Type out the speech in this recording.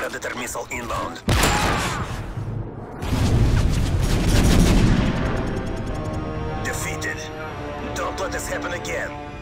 Predator missile inbound. Defeated. Don't let this happen again.